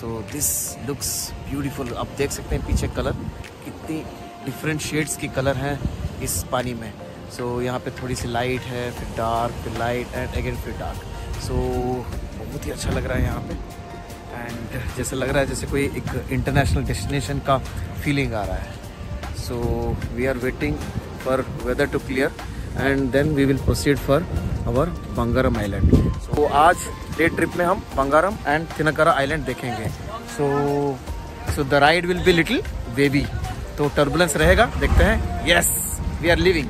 So this looks beautiful. आप देख सकते हैं पीछे कलर, कितनी डिफरेंट शेड्स की कलर हैं इस पानी में। सो यहाँ पे थोड़ी सी लाइट है, फिर डार्क, फिर लाइट एंड अगेन फिर डार्क। सो बहुत ही अच्छा लग रहा है यहाँ पे, एंड जैसे लग रहा है जैसे कोई एक इंटरनेशनल डेस्टिनेशन का फीलिंग आ रहा है। So we are waiting for weather to clear and then we will proceed for our Bangaram island. So आज डे ट्रिप में हम बंगारम एंड थिनकरा आइलैंड देखेंगे। So the ride will be little wavy, तो turbulence रहेगा, देखते हैं। Yes, we are leaving.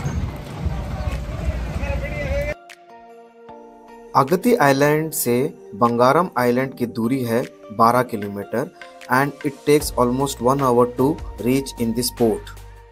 Agatti island से Bangaram island की दूरी है 12 kilometre and it takes almost 1 hour to reach in this port.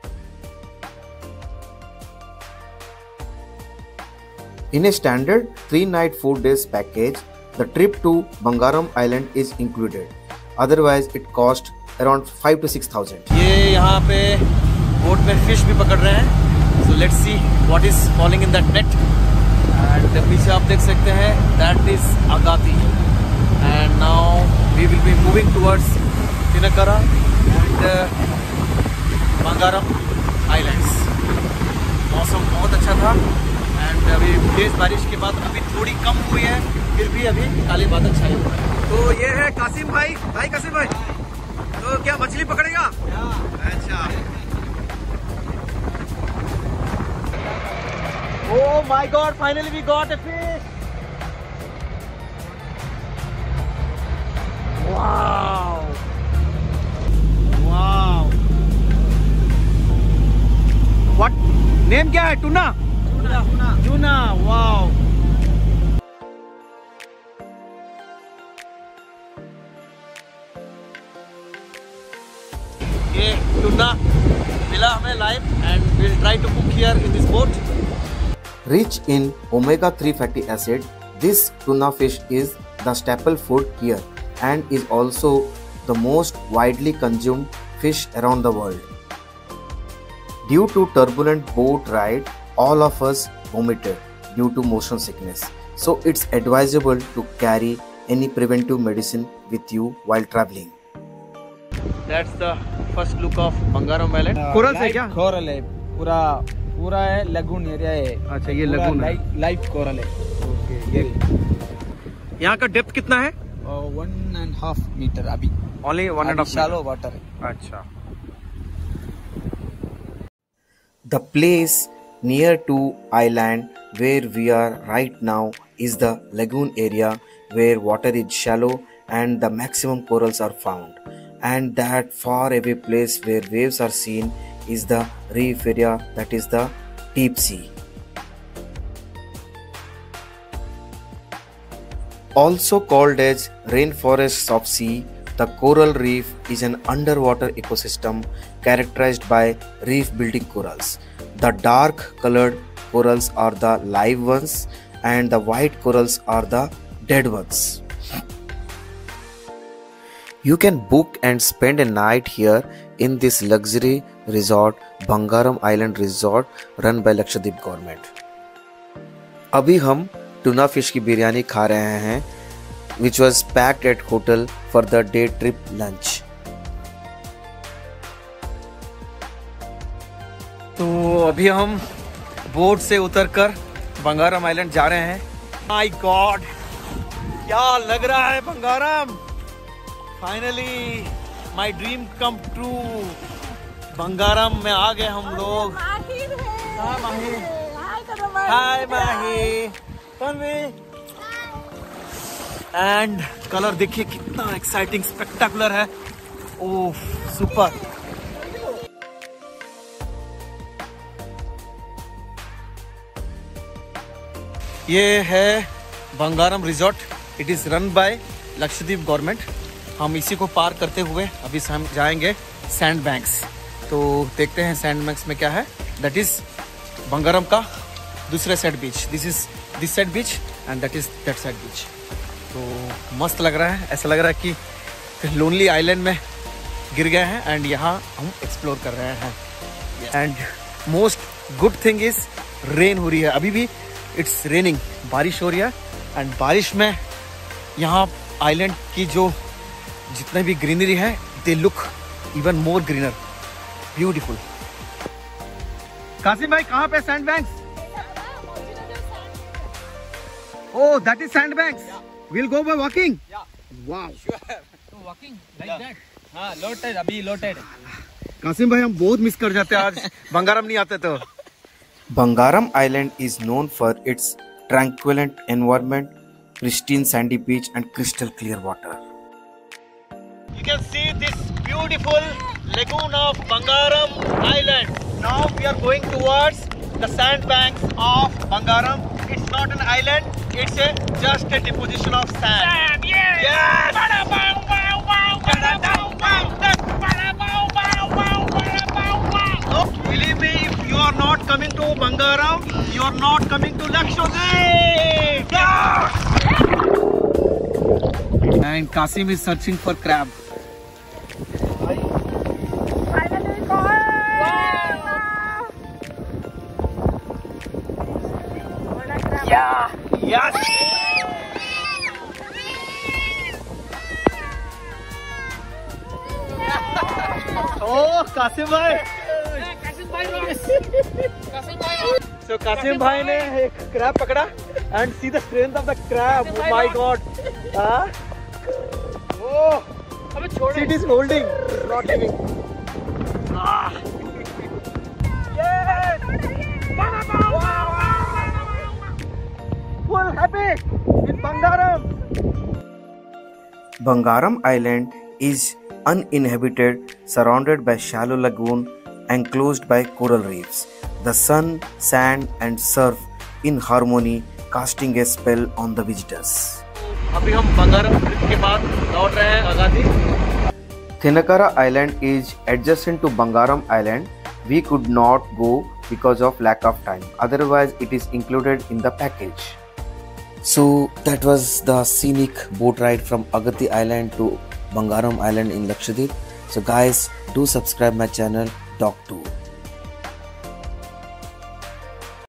In a standard 3-night 4-days package, the trip to Bangaram Island is included. Otherwise, it cost around 5,000 to 6,000. ये यहाँ पे boat में fish भी पकड़ रहे हैं। So let's see what is falling in that net. And पीछे आप देख सकते हैं that is Agati. And now we will be moving towards Tinakara and Bangaram Islands. मौसम बहुत अच्छा था एंड अभी तेज बारिश के बाद अभी थोड़ी कम हुई है, फिर भी अभी काले बादल छाए हुए हैं। तो ये है कासिम भाई। कासिम भाई, तो क्या मछली पकड़ेगा? अच्छा। Oh my God! Finally we got a fish. Wow! Wow! What name क्या है? टूना? टूना। Wow! ये टूना मिला हमें live and we'll try to cook here in this boat. Rich in omega-3 fatty acid, this tuna fish is the staple food here and is also the most widely consumed fish around the world. Due to turbulent boat ride, all of us vomited due to motion sickness. So it's advisable to carry any preventive medicine with you while traveling. That's the first look of Bangaram Island. Coral है क्या? Coral है, पूरा है, lagoon area है। अच्छा, ये lagoon है, live coral है। ओके। ये यहाँ का डेप्थ कितना है? 1.5 मीटर अभी। ओनली 1.5 शैलो वाटर है। अच्छा। The place near to island where we are right now is the lagoon area where water is shallow and the maximum corals are found. And that far away place where waves are seen is the reef area, that is the deep sea. Also called as rainforests of sea, the coral reef is an underwater ecosystem characterized by reef building corals. The dark colored corals are the live ones and the white corals are the dead ones. You can book and spend a night here in this luxury resort, Bangaram Island Resort, run by Lakshadweep government. अभी हम tuna fish की बिरयानी खा रहे हैं, which was packed at hotel for the day trip lunch. तो अभी हम boat से उतरकर बंगारम आइलैंड जा रहे हैं। माय गॉड, क्या लग रहा है Bangaram. Finally my dream come true. Bangaram में आ गए हम लोग। हाय माही। हाय माही। एंड कलर देखिए कितना एक्साइटिंग, स्पेक्टाकुलर है। Oh super. ये है Bangaram resort. It is run by Lakshadweep government. हम इसी को पार करते हुए अभी हम जाएंगे सैंड बैंक्स। तो देखते हैं सैंड बैंक्स में क्या है। दैट इज बंगारम का दूसरे side beach. This is this side beach and that is that side beach. तो मस्त लग रहा है, ऐसा लग रहा है कि लोनली आइलैंड में गिर गए हैं एंड यहाँ हम एक्सप्लोर कर रहे हैं। And most good thing is rain हो रही है, अभी भी इट्स रेनिंग, बारिश हो रही है। एंड बारिश में यहाँ आइलैंड की जो जितने भी ग्रीनरी है, they look even more greener, beautiful. Qasim भाई कहाँ पे sand banks? Oh, that is sandbanks. We'll go by walking. Yeah. Wow. Sure. Walking like that. हाँ, low tide अभी low tide. कासिम भाई हम बहुत मिस कर जाते हैं आज बंगारम नहीं आते तो। Bangaram Island is known for its tranquil environment, pristine sandy beach and crystal clear water. You can see this beautiful lagoon of Bangaram Island. Now we are going towards the sandbanks of Bangaram. It's not an island, it's just a deposition of sand. Sand, yes! Yes! So, believe me, if you are not coming to Bangaram, you are not coming to Lakshadweep! Yeah! And Kasim is searching for crab. Yeah! Yes! Oh, Kasim bhai! So Kasim bhai ने एक crab पकड़ा and see the strength of the crab. Oh my God! हाँ? Oh! See, it is holding, it's not giving. Ah! Yes! Full happy in Bangaram. Bangaram Island is uninhabited, surrounded by shallow lagoon, enclosed by coral reefs. The sun, sand and surf in harmony, casting a spell on the visitors. अभी हम Bangaram trip के बाद लौट रहे हैं आगादी। Thinakara Island is adjacent to Bangaram Island. We could not go because of lack of time. Otherwise, it is included in the package. So that was the scenic boat ride from Agatti Island to Bangaram Island in Lakshadweep. So guys, do subscribe my channel Talk To.